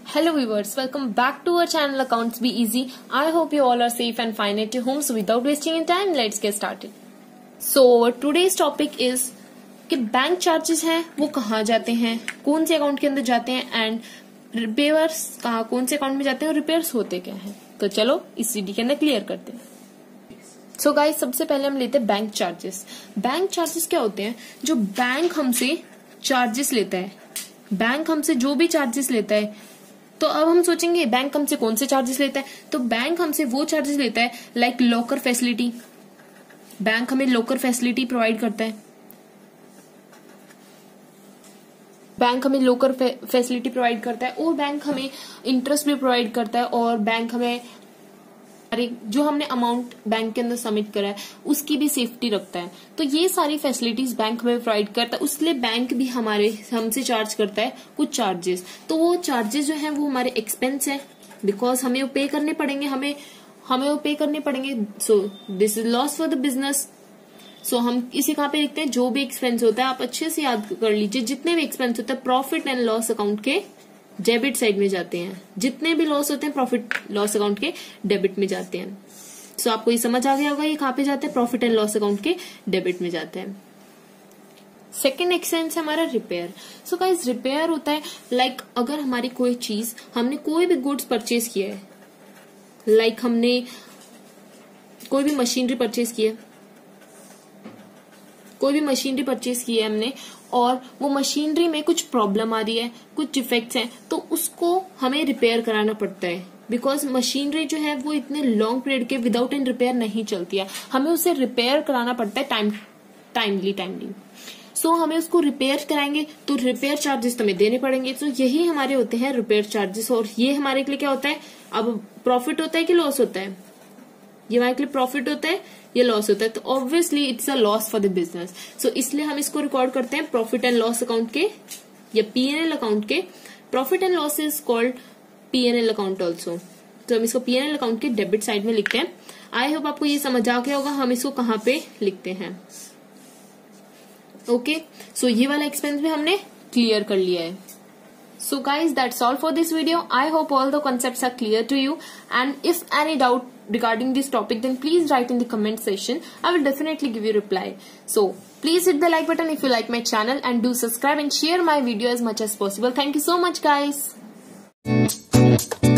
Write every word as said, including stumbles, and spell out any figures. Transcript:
Hello viewers, welcome back to our channel Accounts Be Easy. I hope you all are safe and fine at your home. So without wasting any time, let's get started. So today's topic is कि bank charges हैं वो कहाँ जाते हैं, कौन से account के अंदर जाते हैं एंड रिपेयर्स कहाँ कौन से अकाउंट में जाते हैं और रिपेयर्स होते क्या हैं. तो चलो इस वीडियो के अंदर क्लियर करते हैं. सो so गाइस, सबसे पहले हम लेते हैं बैंक चार्जेस. बैंक चार्जेस क्या होते हैं? जो बैंक हमसे चार्जेस लेता है, बैंक हमसे जो भी चार्जेस लेता है. तो अब हम सोचेंगे बैंक हमसे कौन से चार्जेस लेता है. तो बैंक हमसे वो चार्जेस लेता है लाइक लॉकर फैसिलिटी. बैंक हमें लॉकर फैसिलिटी प्रोवाइड करता है. बैंक हमें लॉकर फैसिलिटी प्रोवाइड करता है और बैंक हमें इंटरेस्ट भी प्रोवाइड करता है और बैंक हमें अरे जो हमने अमाउंट बैंक के अंदर सबमिट करा है उसकी भी सेफ्टी रखता है. तो ये सारी फैसिलिटीज बैंक हमें प्रोवाइड करता है. उसलिए बैंक भी हमारे हमसे चार्ज करता है कुछ चार्जेस. तो वो चार्जेस जो है वो हमारे एक्सपेंस है, बिकॉज हमें वो पे करने पड़ेंगे, हमें हमें वो पे करने पड़ेंगे. So this is loss for the business. So हम इसे कहाँ पे लिखते हैं? जो भी एक्सपेंस होता है आप अच्छे से याद कर लीजिए. जितने भी एक्सपेंस होता है प्रॉफिट एंड लॉस अकाउंट के डेबिट साइड में जाते हैं. जितने भी लॉस होते हैं प्रॉफिट लॉस अकाउंट के डेबिट में जाते हैं. सो so, आपको ये समझ आ गया होगा ये कहाँ पे जाते हैं? प्रॉफिट एंड लॉस अकाउंट के डेबिट में जाते हैं. सेकेंड एक्सपेंस है हमारा रिपेयर. सो गाइस, रिपेयर होता है लाइक like, अगर हमारी कोई चीज हमने कोई भी गुड्स परचेज किया है, लाइक like, हमने कोई भी मशीनरी परचेज की है कोई भी मशीनरी परचेज की है हमने और वो मशीनरी में कुछ प्रॉब्लम आ रही है, कुछ डिफेक्ट्स हैं, तो उसको हमें रिपेयर कराना पड़ता है. बिकॉज मशीनरी जो है वो इतने लॉन्ग पीरियड के विदाउट इन रिपेयर नहीं चलती है. हमें उसे रिपेयर कराना पड़ता है टाइम टाइमली टाइमली सो हमें उसको रिपेयर कराएंगे तो रिपेयर चार्जेस तो हमें देने पड़ेंगे. तो यही हमारे होते हैं रिपेयर चार्जेस. और ये हमारे के लिए क्या होता है? अब प्रॉफिट होता है कि लॉस होता है? ये हमारे के लिए प्रॉफिट होता है, ये लॉस होता है. तो obviously it's a loss for the business. So इसलिए हम इसको रिकॉर्ड करते हैं प्रॉफिट एंड लॉस अकाउंट के या पी एन एल अकाउंट के. Profit and loss is called P N L account also. तो हम इसको पी एन एल अकाउंट के डेबिट साइड में लिखते हैं. आई होप आपको ये समझ आ गया होगा हम इसको कहाँ पे लिखते हैं. ओके, सो ये वाला एक्सपेंस भी हमने क्लियर कर लिया है. So guys, that's all for this video. I hope all the concepts are clear to you, and if any doubt regarding this topic then please write in the comment section. I will definitely give you reply. So please hit the like button if you like my channel and do subscribe and share my video as much as possible. Thank you so much guys.